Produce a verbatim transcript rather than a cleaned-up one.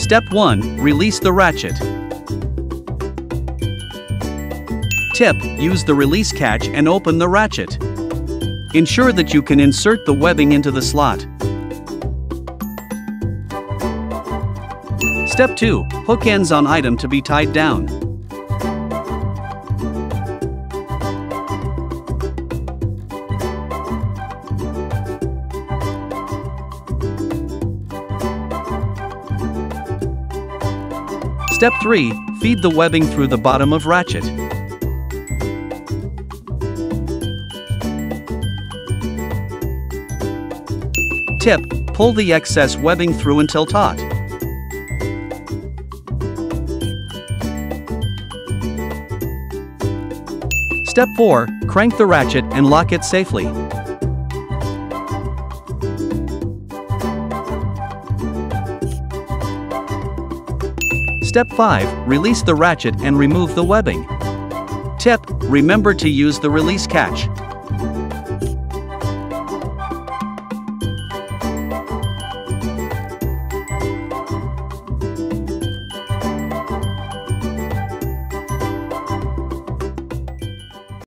Step one. Release the ratchet. Tip: use the release catch and open the ratchet. Ensure that you can insert the webbing into the slot. Step two. Hook ends on item to be tied down. Step three. Feed the webbing through the bottom of ratchet. Tip: pull the excess webbing through until taut. Step four. Crank the ratchet and lock it safely. Step five. Release the ratchet and remove the webbing. Tip: remember to use the release catch.